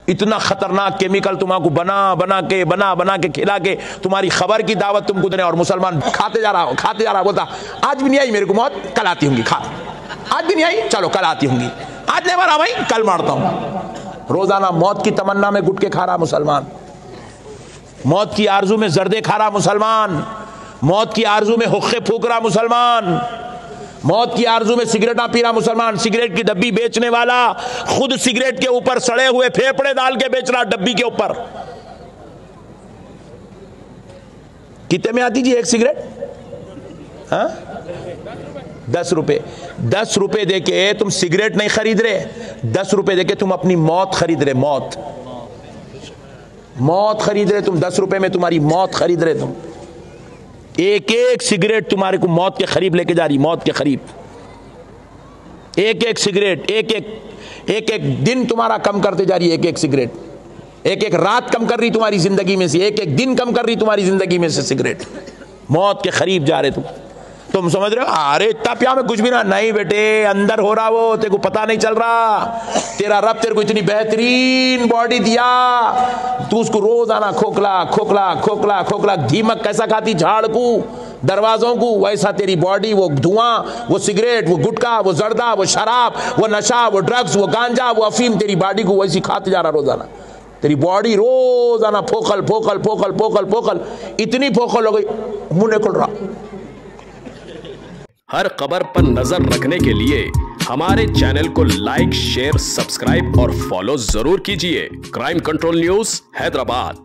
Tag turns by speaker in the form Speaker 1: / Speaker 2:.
Speaker 1: इतना खतरनाक केमिकल तुम्हारा बना के खिला के तुम्हारी खबर की दावत तुमको देने, और मुसलमान खाते जा रहा बोलता आज भी नहीं आई मेरे को मौत, कल आती होंगी, खा आज भी नहीं आई, चलो कल आती होंगी, आज नहीं मरा भाई कल मारता हूं। रोजाना मौत की तमन्ना में गुटके खा रहा मुसलमान, मौत की आरजू में जर्दे खा रहा मुसलमान, मौत की आरजू में हुक्के फूक रहा मुसलमान, मौत की आरजू में सिगरेटा पी रहा मुसलमान, सिगरेट की डब्बी बेचने वाला खुद सिगरेट के ऊपर सड़े हुए फेफड़े डाल के बेच रहा डब्बी के ऊपर। कितने में आती जी एक सिगरेट? हाँ 10 रुपए। 10 रुपए देके तुम सिगरेट नहीं खरीद रहे, 10 रुपए देके तुम अपनी मौत खरीद रहे, मौत खरीद रहे तुम, 10 रुपए में तुम्हारी मौत खरीद रहे तुम। एक एक सिगरेट तुम्हारे को मौत के करीब लेके जा रही, मौत के करीब। एक एक सिगरेट एक एक दिन तुम्हारा कम करते जा रही है, एक एक सिगरेट, एक एक रात कम कर रही तुम्हारी जिंदगी में से, एक एक दिन कम कर रही तुम्हारी जिंदगी में से सिगरेट। मौत के करीब जा रहे तुम समझ रहे हो अरे इतना प्यार में कुछ भी ना, नहीं बेटे अंदर हो रहा वो, तेरे को पता नहीं चल रहा। तेरा रब तेरे को इतनी बेहतरीन बॉडी दिया, तू उसको रोजाना खोखला खोखला खोखला खोखला, दीमक कैसा खाती झाड़ को दरवाजों को, वैसा तेरी बॉडी, वो धुआं, वो सिगरेट, वो गुटखा, वो जर्दा, वो शराब, वो नशा, वो ड्रग्स, वो गांजा, वो अफीम, तेरी बॉडी को वैसी खाते जा रहा रोजाना। तेरी बॉडी रोजाना focal focal focal focal focal, इतनी फोकल हो गई मुंह निकल रहा।
Speaker 2: हर खबर पर नजर रखने के लिए हमारे चैनल को लाइक, शेयर, सब्सक्राइब और फॉलो जरूर कीजिए। Crime control news Hyderabad.